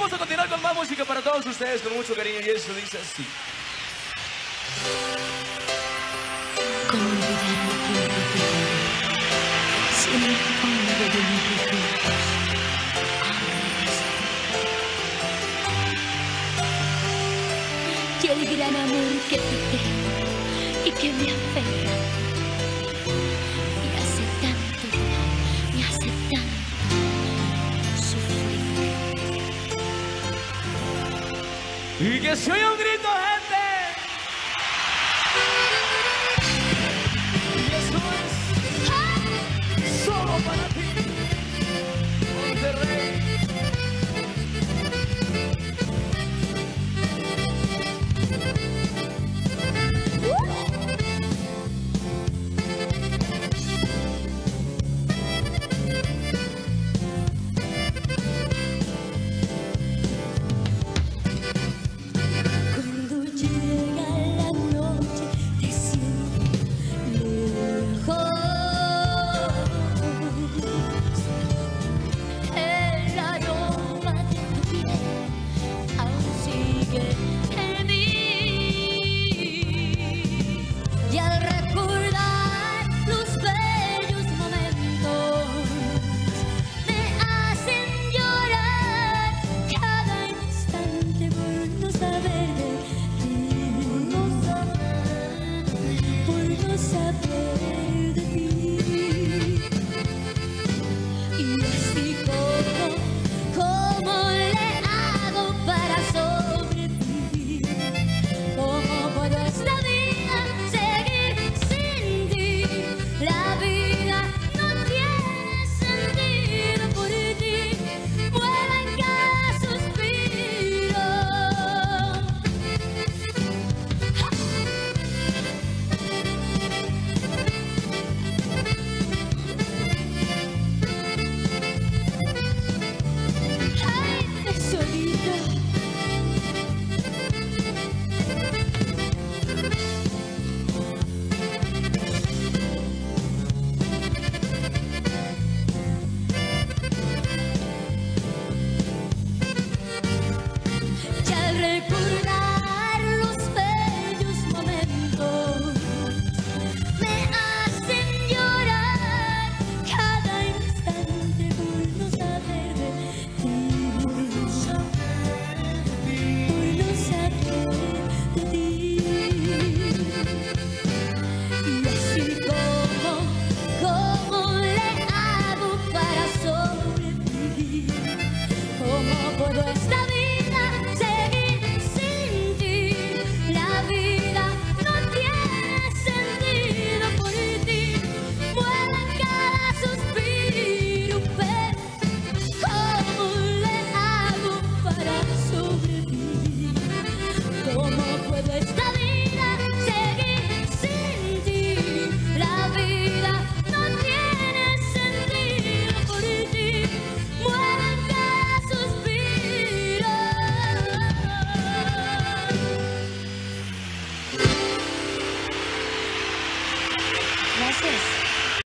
vamos a continuar con más música para todos ustedes con mucho cariño y eso dice así. ¿Cómo olvidar el tiempo que si en el fondo de mis recuerdos y el gran amor que te tengo y que me afecta me hace tanto llorar, me hace tanto sufrir. Y que se oiga un grito.